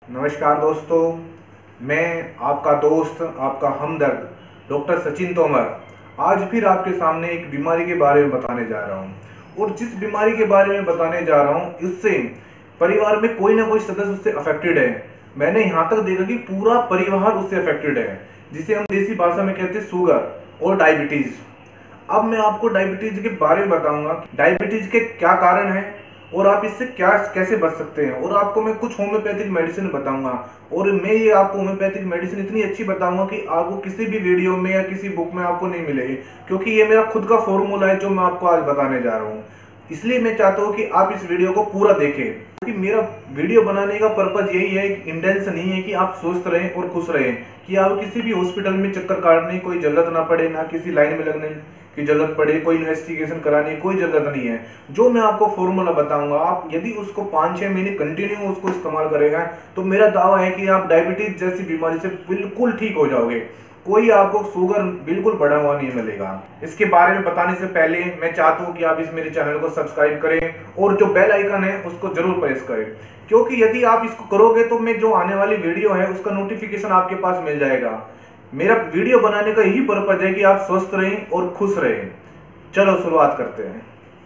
नमस्कार दोस्तों, मैं आपका दोस्त, आपका हमदर्द डॉक्टर सचिन तोमर आज फिर आपके सामने एक बीमारी के बारे में बताने जा रहा हूं। और जिस बीमारी के बारे में बताने जा रहा हूं इससे परिवार में कोई ना कोई सदस्य उससे अफेक्टेड है। मैंने यहाँ तक देखा कि पूरा परिवार उससे अफेक्टेड है, जिसे हम देसी भाषा में कहते हैं शुगर और डायबिटीज। अब मैं आपको डायबिटीज के बारे में बताऊंगा, डायबिटीज के क्या कारण है और आप इससे क्या कैसे बच सकते हैं। और आपको मैं कुछ होम्योपैथिक मेडिसिन बताऊंगा, और मैं ये आपको होम्योपैथिक मेडिसिन इतनी अच्छी बताऊंगा कि आपको किसी भी वीडियो में या किसी बुक में आपको नहीं मिलेगी, क्योंकि ये मेरा खुद का फॉर्मूला है जो मैं आपको आज बताने जा रहा हूँ। इसलिए मैं चाहता हूँ कि आप इस वीडियो को पूरा देखें, क्योंकि मेरा वीडियो बनाने का पर्पज यही है, इंटेंशन नहीं है कि आप स्वस्थ रहें और खुश रहें, कि आप किसी भी हॉस्पिटल में चक्कर काटने की कोई जरूरत ना पड़े, ना किसी लाइन में लगने की जरूरत पड़े, कोई इन्वेस्टिगेशन कराने की कोई जरूरत नहीं है। जो मैं आपको फॉर्मूला बताऊंगा, आप यदि उसको 5-6 महीने कंटिन्यू उसको इस्तेमाल करेगा तो मेरा दावा है कि आप डायबिटीज जैसी बीमारी से बिल्कुल ठीक हो जाओगे। कोई आपको शुगर बिल्कुल बढ़ा हुआ नहीं मिलेगा। इसके बारे में बताने से पहले मैं चाहता हूं कि आप इस मेरे चैनल को सब्सक्राइब करें और जो बेल आइकन है उसको जरूर प्रेस करें, क्योंकि यदि आप इसको करोगे तो मैं जो आने वाली वीडियो है उसका नोटिफिकेशन आपके पास मिल जाएगा। मेरा वीडियो बनाने का यही पर्पज है कि आप स्वस्थ रहें और खुश रहें। चलो शुरुआत करते हैं।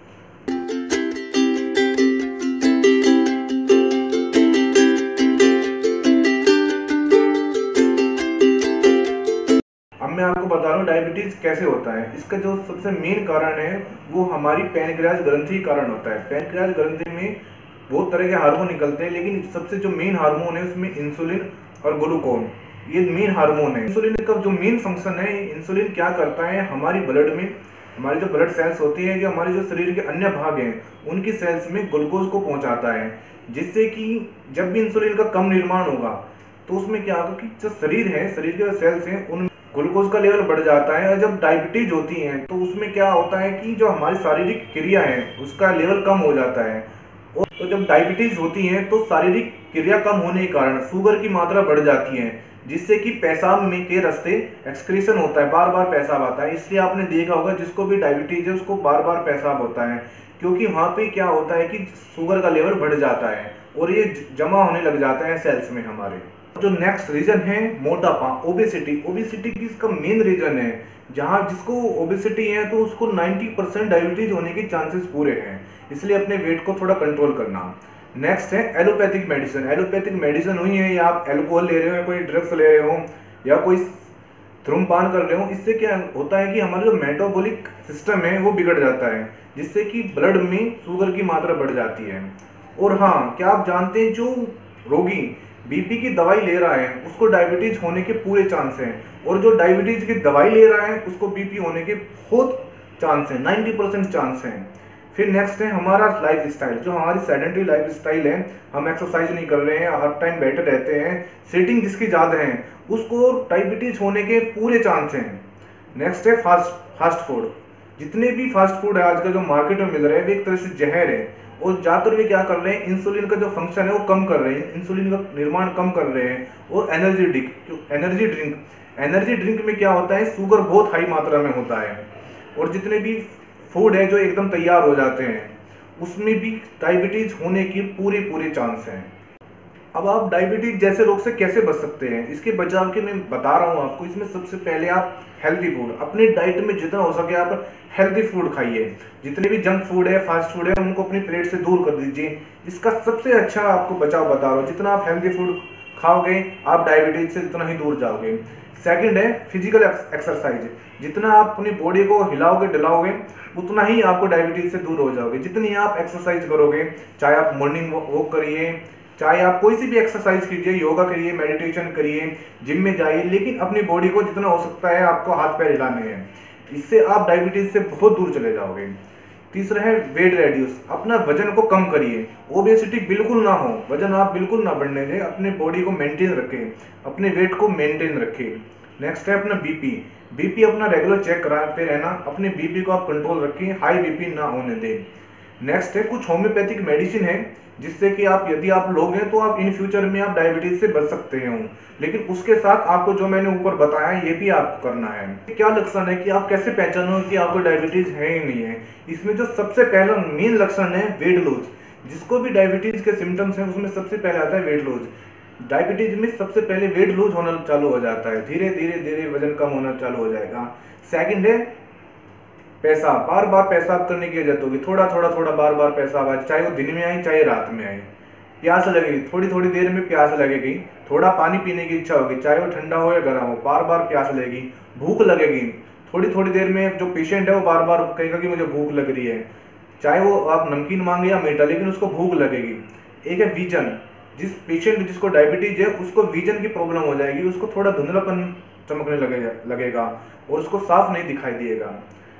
अब मैं आपको बता रहा हूँ डायबिटीज कैसे होता है। इसका जो सबसे मेन कारण है वो हमारी पैनक्रियाज ग्रंथि कारण होता है। पैनक्रियाज ग्रंथि में बहुत तरह के हार्मोन निकलते हैं, लेकिन सबसे जो मेन हार्मोन है उसमें इंसुलिन और ग्लूकोन, ये मेन हार्मोन है। इंसुलिन का जो मेन फंक्शन है, इंसुलिन क्या करता है, हमारी ब्लड में हमारी जो ब्लड सेल्स होती है, जो हमारे जो शरीर के अन्य भाग हैं उनकी सेल्स में ग्लूकोज को पहुंचाता है, जिससे कि जब भी इंसुलिन का कम निर्माण होगा तो उसमें क्या होगा कि जो शरीर है, शरीर के सेल्स हैं, उन ग्लूकोज का लेवल बढ़ जाता है। और जब डायबिटीज होती है तो उसमें क्या होता है कि जो हमारी शारीरिक क्रिया है उसका लेवल कम हो जाता है। और तो जब डायबिटीज होती है तो शारीरिक क्रिया कम होने के कारण शुगर की मात्रा बढ़ जाती है, जिससे कि पेशाब में के रास्ते एक्सक्रीशन होता है, बार बार पेशाब आता है। इसलिए आपने देखा होगा जिसको भी डायबिटीज है उसको बार बार पेशाब होता है, क्योंकि वहाँ पे क्या होता है कि शुगर का लेवल बढ़ जाता है और ये जमा होने लग जाता है सेल्स में हमारे। जो नेक्स्ट रीजन है मोटापा, ओबेसिटी। ओबेसिटी की इसका मेन रीजन है, जहाँ जिसको ओबेसिटी है तो उसको 90% डायबिटीज होने के चांसेस पूरे हैं। इसलिए अपने वेट को थोड़ा कंट्रोल करना। नेक्स्ट है एलोपैथिक मेडिसिन। एलोपैथिक मेडिसिन हुई है, या आप एल्कोहल ले रहे हो, या कोई ड्रग्स ले रहे हो, या कोई धूम्रपान कर रहे हो, इससे क्या होता है कि हमारा जो मेटाबॉलिक सिस्टम है वो बिगड़ जाता है, जिससे कि ब्लड में शुगर की मात्रा बढ़ जाती है। और हाँ, क्या आप जानते हैं जो रोगी बीपी की दवाई ले रहा है उसको डायबिटीज होने के पूरे चांस हैं, और जो डायबिटीज की दवाई ले रहा है उसको बीपी होने के बहुत चांस हैं, 90% चांस हैं। फिर नेक्स्ट है हमारा लाइफ स्टाइल। जो हमारी सेडेंटरी लाइफ स्टाइल है, हम एक्सरसाइज नहीं कर रहे हैं, हर टाइम बैठे रहते हैं, सीटिंग जिसकी ज़्यादा है, उसको डायबिटीज होने के पूरे चांस हैं। नेक्स्ट है फास्ट फूड। जितने भी फास्ट फूड है आजकल जो मार्केट में मिल रहे हैं वे एक तरह से जहर है, और जाकर वे क्या कर रहे हैं, इंसुलिन का जो फंक्शन है वो कम कर रहे हैं, इंसुलिन का निर्माण कम कर रहे हैं। और एनर्जी ड्रिंक में क्या होता है, शुगर बहुत हाई मात्रा में होता है, और जितने भी फूड है जो एकदम तैयार हो जाते हैं उसमें भी डायबिटीज होने की पूरे चांस हैं। अब आप डायबिटीज जैसे रोग से कैसे बच सकते हैं, इसके बचाव के मैं बता रहा हूँ आपको। इसमें सबसे पहले आप हेल्दी फूड, अपनी डाइट में जितना हो सके आप हेल्दी फूड खाइए। जितने भी जंक फूड है, फास्ट फूड है, उनको अपनी प्लेट से दूर कर दीजिए। इसका सबसे अच्छा आपको बचाव बता रहा हूँ, जितना आप हेल्दी फूड खाओगे आप डायबिटीज से उतना ही दूर जाओगे। सेकंड है फिजिकल एक्सरसाइज। जितना आप अपनी बॉडी को हिलाओगे डलाओगे उतना ही आपको डायबिटीज से दूर हो जाओगे। जितनी आप एक्सरसाइज करोगे, चाहे आप मॉर्निंग वॉक करिए, चाहे आप कोई सी भी एक्सरसाइज कीजिए, योगा करिए, मेडिटेशन करिए, जिम में जाइए, लेकिन अपनी बॉडी को जितना हो सकता है आपको हाथ पैर हिलाने हैं। इससे आप डायबिटीज से बहुत दूर चले जाओगे। तीसरा है वेट रेड्यूस। अपना वजन को कम करिए, ओबेसिटी बिल्कुल ना हो, वजन आप बिल्कुल ना बढ़ने दें, अपने बॉडी को मेंटेन रखें, अपने वेट को मेंटेन रखें। नेक्स्ट है अपना बीपी अपना रेगुलर चेक कराते रहना, अपने बीपी को आप कंट्रोल रखें, हाई बीपी ना होने दें। नेक्स्ट है कुछ होम्योपैथिक मेडिसिन है, जिससे कि आप यदि आप लोग हैं तो आप इन फ्यूचर में आप डायबिटीज से बच सकते हो, लेकिन उसके साथ आपको जो मैंने ऊपर बताया ये भी आपको करना है। क्या लक्षण है कि आप कैसे पहचानो कि आपको डायबिटीज है ही नहीं है। इसमें जो सबसे पहला मेन लक्षण है वेट लॉस। जिसको भी डायबिटीज के सिम्टम्स हैं उसमें सबसे पहले आता है वेट लॉस। डायबिटीज में सबसे पहले वेट लूज होना चालू हो जाता है, धीरे धीरे धीरे वजन कम होना चालू हो जाएगा। सेकंड है पेशाब, बार बार पेशाब करने की आदत होगी, थोड़ा थोड़ा थोड़ा बार बार पेशाब आए, चाहे वो दिन में आए चाहे रात में आए। प्यास लगेगी, थोड़ी थोड़ी देर में प्यास लगेगी, थोड़ा पानी पीने की इच्छा होगी, चाहे वो ठंडा हो या गर्म हो, बार बार प्यास लगेगी। भूख लगेगी, थोड़ी थोड़ी देर में जो पेशेंट है वो बार बार कहेगा कि मुझे भूख लग रही है, चाहे वो आप नमकीन मांगे या मीठा, लेकिन उसको भूख लगेगी। एक है विजन, जिस पेशेंट जिसको डायबिटीज है उसको विजन की प्रॉब्लम हो जाएगी, उसको थोड़ा धुंधलापन चमकने लगेगा और उसको साफ नहीं दिखाई देगा।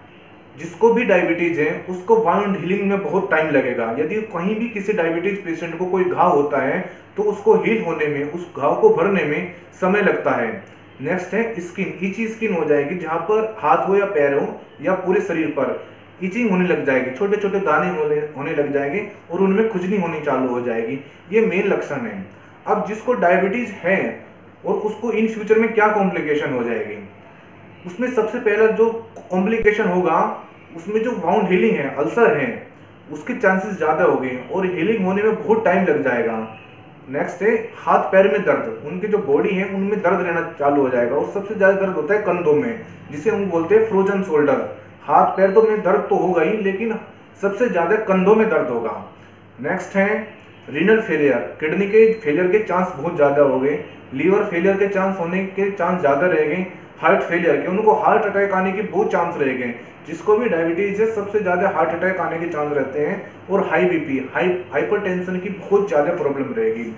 जिसको भी डायबिटीज है उसको वाउंड हीलिंग में बहुत टाइम लगेगा। यदि कहीं भी किसी डायबिटीज पेशेंट को कोई घाव होता है तो उसको हील होने में, उस घाव को भरने में समय लगता है। नेक्स्ट है स्किन, इची स्किन हो जाएगी, जहाँ पर हाथ हो या पैर हो या पूरे शरीर पर इचिंग होने लग जाएगी, छोटे छोटे दाने होने लग जाएंगे और उनमें खुजली होनी चालू हो जाएगी। ये मेन लक्षण है। अब जिसको डायबिटीज है और उसको इन फ्यूचर में क्या कॉम्प्लिकेशन हो जाएगी, उसमें सबसे पहला जो कॉम्प्लिकेशन होगा उसमें जो वाउंड हीलिंग है, अल्सर है, उसके चांसेस ज़्यादा हो गए और हीलिंग होने में बहुत टाइम लग जाएगा। नेक्स्ट है हाथ पैर में दर्द, उनके जो बॉडी है उनमें दर्द रहना चालू हो जाएगा और सबसे ज़्यादा दर्द होता है कंधों में, जिसे हम बोलते हैं फ्रोजन शोल्डर। हाथ पैर तो में दर्द तो होगा ही, लेकिन सबसे ज़्यादा कंधों में दर्द होगा। नेक्स्ट है रीनल फेलियर, किडनी के फेलियर के चांस बहुत ज़्यादा हो गए, लीवर फेलियर के चांस होने के चांस ज़्यादा रह गए, हार्ट फेलियर के, उनको हार्ट अटैक आने के बहुत चांस रह गए। जिसको भी डायबिटीज है सबसे ज़्यादा हार्ट अटैक आने के चांस रहते हैं और हाई बीपी, हाइपरटेंशन की बहुत ज़्यादा प्रॉब्लम रहेगी।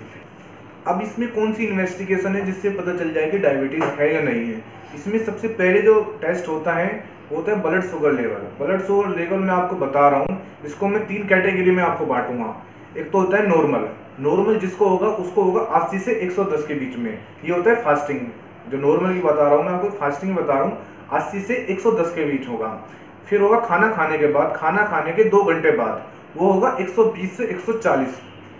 अब इसमें कौन सी इन्वेस्टिगेशन है जिससे पता चल जाए कि डायबिटीज है या नहीं है? इसमें सबसे पहले जो टेस्ट होता है blood sugar level. Blood sugar level मैं आपको बता रहा हूँ, इसको मैं 3 कैटेगरी में आपको बांटूंगा। एक तो होता है नॉर्मल जिसको होगा उसको होगा 80 से 110 के बीच में, ये होता है फास्टिंग। जो नॉर्मल की बता रहा हूँ मैं आपको, फास्टिंग बता रहा हूँ, 80 से 110 के बीच होगा। फिर होगा खाना खाने के बाद, खाना खाने के 2 घंटे बाद, वो होगा 120 से 140,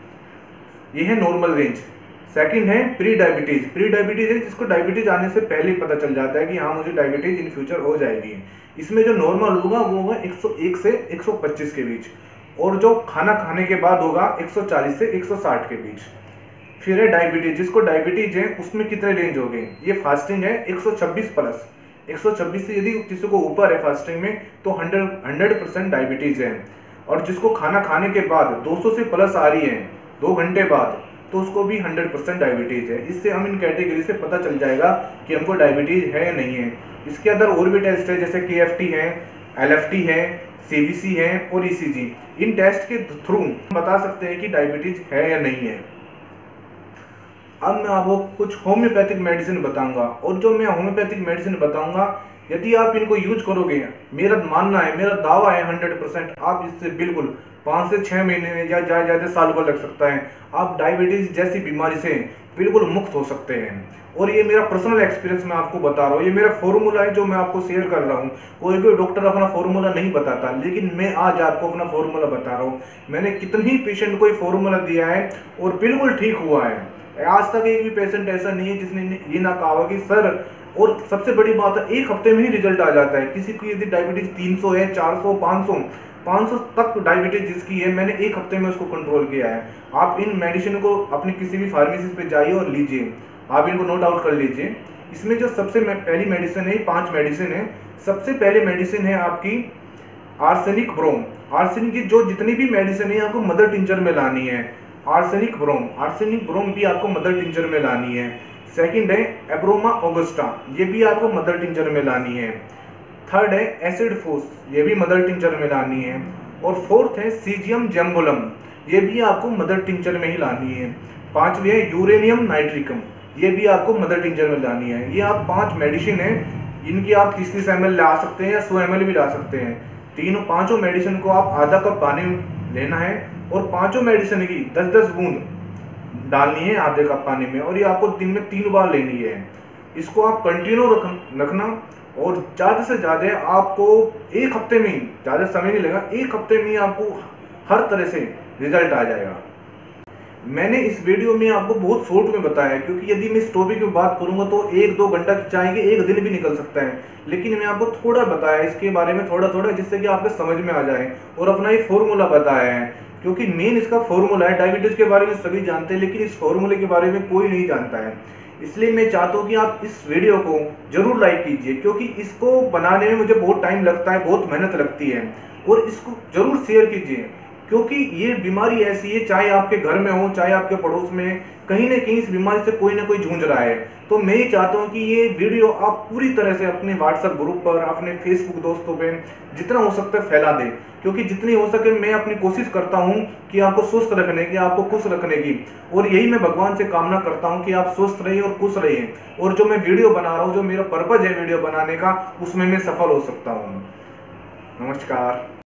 ये है नॉर्मल रेंज। सेकंड है प्री डायबिटीज है जिसको डायबिटीज आने से पहले ही पता चल जाता है कि हाँ मुझे डायबिटीज इन फ्यूचर हो जाएगी। इसमें जो नॉर्मल होगा वो होगा 101 से 125 के बीच, और जो खाना खाने के बाद होगा 140 से 160 के बीच। फिर है डायबिटीज, जिसको डायबिटीज है उसमें कितने रेंज हो गए, ये फास्टिंग है 126 प्लस, 126 से यदि किसी को ऊपर है फास्टिंग में तो 100% डायबिटीज है। और जिसको खाना खाने के बाद 200 से प्लस आ रही है 2 घंटे बाद, तो उसको भी 100% डायबिटीज है। इससे हम इन कैटेगरी से पता चल जाएगा कि हमको डायबिटीज है या नहीं है। इसके अंदर और भी टेस्ट है, जैसे KFT है, LFT है, CBC है और ECG। इन टेस्ट के थ्रू बता सकते हैं कि डायबिटीज है या नहीं है। अब मैं आपको कुछ होम्योपैथिक मेडिसिन बताऊंगा, और जो मैं होम्योपैथिक मेडिसिन बताऊंगा यदि आप इनको यूज करोगे, मेरा मानना है, मेरा दावा है 100%, आप इससे बिल्कुल 5 से 6 महीने में या ज़्यादा साल को लग सकता है, आप डायबिटीज जैसी बीमारी से बिल्कुल मुक्त हो सकते हैं। और ये मेरा पर्सनल एक्सपीरियंस मैं आपको बता रहा हूँ, ये मेरा फॉर्मूला है जो मैं आपको शेयर कर रहा हूँ। कोई भी डॉक्टर अपना फॉर्मूला नहीं बताता, लेकिन मैं आज आपको अपना फॉर्मूला बता रहा हूँ। मैंने कितने ही पेशेंट को ये फॉर्मूला दिया है और बिल्कुल ठीक हुआ है। आज तक एक भी पेशेंट ऐसा नहीं है जिसने ये ना कहा हो कि सर, और सबसे बड़ी बात है 1 हफ्ते में ही रिजल्ट आ जाता है। किसी की यदि डायबिटीज 300 है, 400, 500 तक डायबिटीज जिसकी है, मैंने 1 हफ्ते में उसको कंट्रोल किया है। आप इन मेडिसिन को अपनी किसी भी फार्मेसी पे जाइए और लीजिए, आप इनको नोट आउट कर लीजिए। इसमें जो सबसे पहली मेडिसिन है, 5 मेडिसिन है। सबसे पहले मेडिसिन है आपकी आर्सेनिक ब्रोम। आर्सेनिक की जो जितनी भी मेडिसिन है आपको मदर टिंचर में लानी है। आर्सेनिक ब्रोम भी आपको मदर टिंचर में लानी है। सेकंड है एब्रोमा ऑगस्टा, ये भी आपको मदर टिंचर में लानी है। थर्ड है एसिड फोस, ये भी मदर टिंचर में लानी है। और फोर्थ है सीजियम जैम्बुलम, ये भी आपको मदर टिंचर में ही लानी है। 5वीं है यूरेनियम नाइट्रिकम, ये भी आपको मदर टिंचर में लानी है। ये आप 5 मेडिसिन है, इनकी आप 30 ml ला सकते हैं या 100 ml भी ला सकते हैं। पांचों मेडिसिन को आप आधा कप पानी लेना है और 5 मेडिसिन की 10-10 बूंद डालनी है आधे कप पानी में, और ये आपको दिन में 3 बार लेनी है। इसको आप कंटिन्यू रखना, और ज़्यादा से ज़्यादा आपको 1 हफ्ते में ही, ज़्यादा समय नहीं लगेगा, 1 हफ्ते में ही आपको हर तरह से रिजल्ट आ जाएगा। मैंने इस वीडियो में आपको बहुत शॉर्ट में बताया है, क्योंकि यदि मैं इस टॉपिक में बात करूंगा तो 1-2 घंटा चाहेंगे, एक दिन भी निकल सकता है। लेकिन मैं आपको थोड़ा बताया इसके बारे में, थोड़ा थोड़ा, जिससे कि आपके समझ में आ जाए, और अपना ये फॉर्मूला बताया है। क्योंकि मेन इसका फॉर्मूला है, डायबिटीज के बारे में सभी जानते हैं लेकिन इस फॉर्मूले के बारे में कोई नहीं जानता है। इसलिए मैं चाहता हूँ कि आप इस वीडियो को जरूर लाइक कीजिए, क्योंकि इसको बनाने में मुझे बहुत टाइम लगता है, बहुत मेहनत लगती है। और इसको जरूर शेयर कीजिए, क्योंकि ये बीमारी ऐसी है, चाहे आपके घर में हो चाहे आपके पड़ोस में, कहीं ना कहीं इस बीमारी से कोई ना कोई जूझ रहा है। तो मैं ये चाहता हूँ कि ये वीडियो आप पूरी तरह से अपने व्हाट्सएप ग्रुप पर, अपने फेसबुक दोस्तों पे जितना हो सकता है फैला दें, क्योंकि जितनी हो सके मैं अपनी कोशिश करता हूँ कि आपको स्वस्थ रखने की, आपको खुश रखने की। और यही मैं भगवान से कामना करता हूँ कि आप स्वस्थ रहिए और खुश रहिए, और जो मैं वीडियो बना रहा हूँ, जो मेरा पर्पज है वीडियो बनाने का, उसमें मैं सफल हो सकता हूँ। नमस्कार।